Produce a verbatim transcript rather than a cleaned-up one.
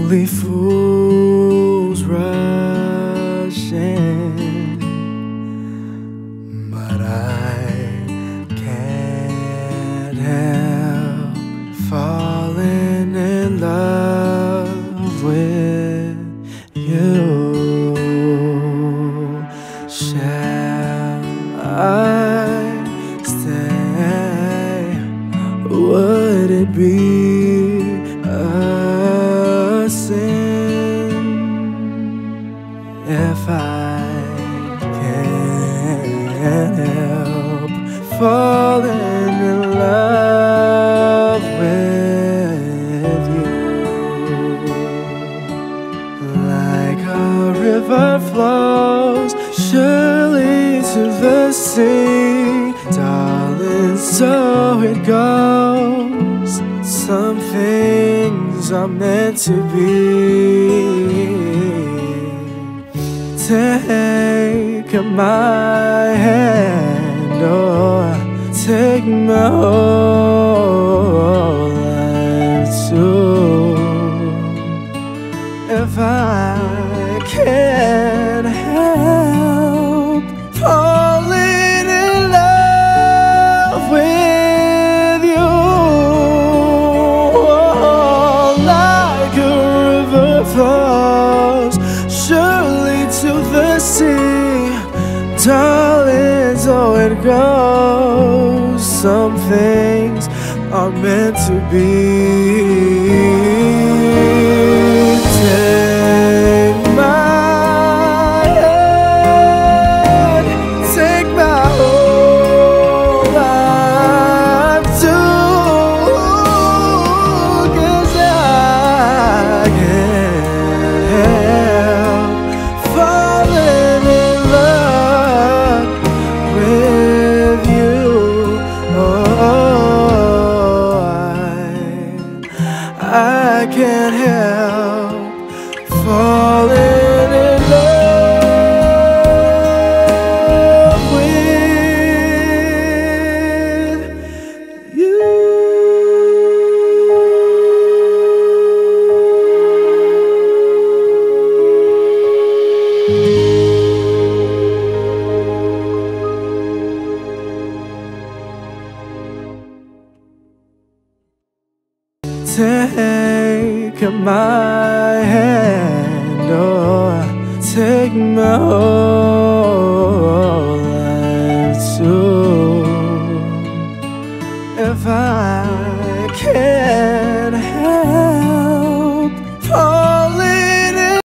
Only fools rush in, but I can't help falling in love with you. Shall I stay? Would it be a sin if I can't help falling in love with you? Like a river flows surely to the sea, darling, so it goes. Some things are meant to be. Take my hand, or take my whole life too. If I can't help falling in love with you, like a river flows surely to the sea, darling, so it goes. Some things are meant to be. Take my hand, take my whole life too, 'cause I can't help falling in love with you. Oh, I, I can't help falling in love with you. Take my hand, or take my whole